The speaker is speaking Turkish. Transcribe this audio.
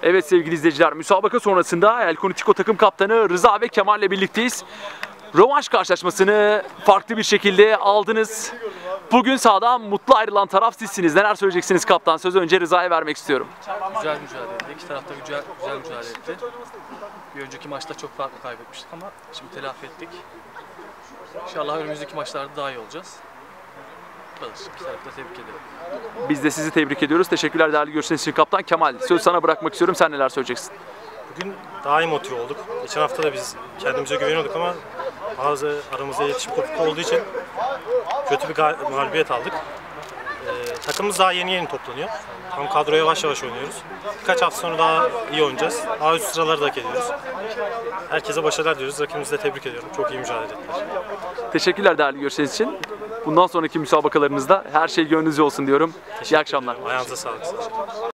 Evet sevgili izleyiciler, müsabaka sonrasında El Konitiko takım kaptanı Rıza ve Kemal ile birlikteyiz. Rövanş karşılaşmasını farklı bir şekilde aldınız. Bugün sahadan mutlu ayrılan taraf sizsiniz. Neler söyleyeceksiniz kaptan? Sözü önce Rıza'ya vermek istiyorum. Güzel mücadeleydi. İki taraf da güzel mücadele etti. Bir önceki maçta çok farklı kaybetmiştik ama şimdi telafi ettik. İnşallah önümüzdeki maçlarda daha iyi olacağız. Bu kadar. İki tarafı da tebrik ederim. Biz de sizi tebrik ediyoruz. Teşekkürler değerli görüşleriniz için kaptan. Kemal, söz sana bırakmak istiyorum. Sen neler söyleyeceksin? Bugün daha iyi motive olduk. Geçen hafta da biz kendimize güveniyorduk ama bazı aramızda iletişim kopukluğu olduğu için kötü bir mağlubiyet aldık. Takımımız daha yeni toplanıyor. Tam kadroya yavaş yavaş oynuyoruz. Birkaç hafta sonra daha iyi oynayacağız. Daha üst sıraları da hak ediyoruz. Herkese başarılar diliyoruz. Rakibimizi de tebrik ediyorum. Çok iyi mücadele ettiler. Teşekkürler değerli görüşleriniz için. Bundan sonraki müsabakalarınızda her şey gönlünüzce olsun diyorum. İyi akşamlar. Ayağınıza sağlık.